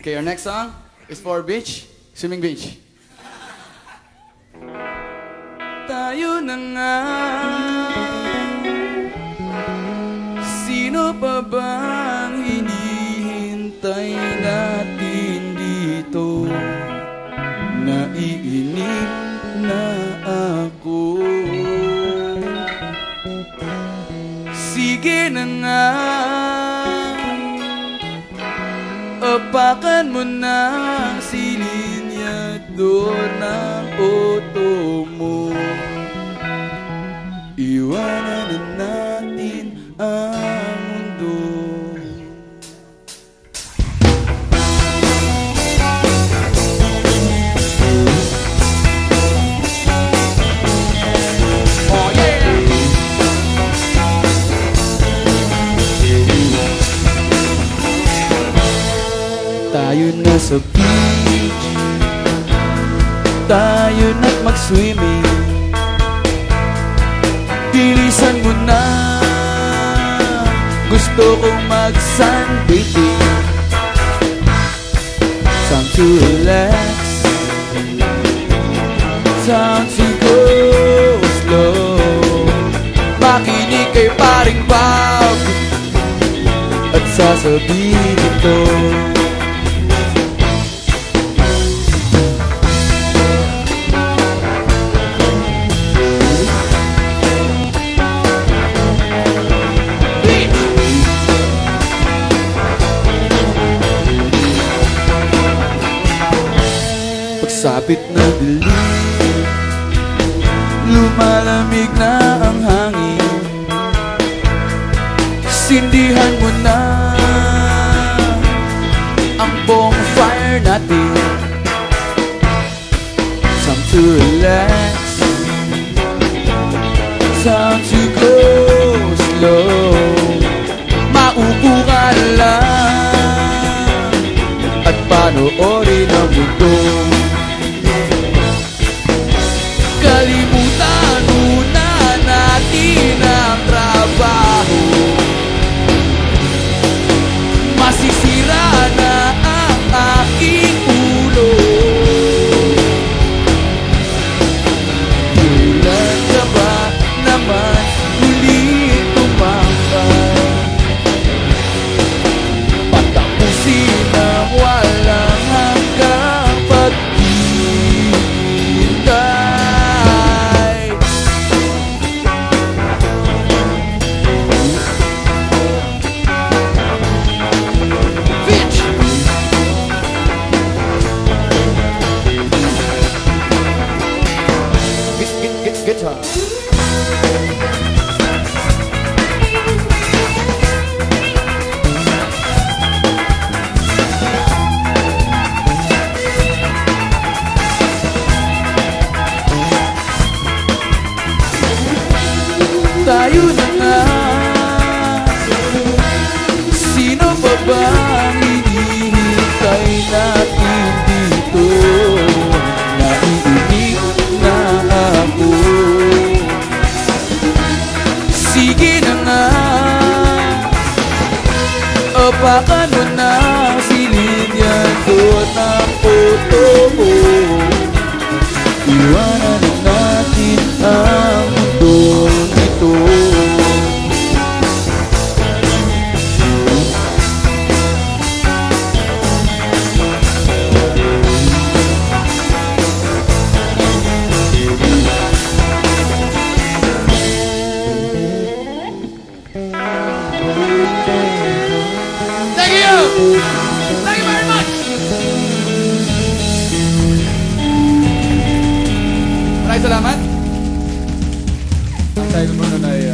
Okay, our next song is for beach, swimming beach. Tayo na nga, sino pa bang hinihintay natin dito? Naiinip na ako. Sige na nga, apakan mo na si linyado ng auto mo. Iwanan na natin ang mundo. Oh yeah! Tayo na sa beach, tayo na't mag-swimming. Bilisan mo na, gusto kong mag-sunbathing. Time to relax, time to go slow. Makinig kay paring Bob at sasabihin ito. Pagsapit na dilim, lumalamig na ang hangin. Sindihan mo na ang bonfire natin. Time to relax, time to go slow. Maupo ka lang at panoorin ang mundo. Kalimutan muna natin ang trabaho. Masisira na ang aking ulo. Kailan ka ba naman ulit tumambay? Patapusin ang walang hanggang paghihintay. Guitar. Tayo na nga, sino pa ba hinihintay natin dito? Naiinig na ako. Sige na nga, apakan mo na si linyado ng auto mo. Iwanan na natin ang mundo nito. Thank you! Thank you very much! Maraming salamat. Ang title mo nun ay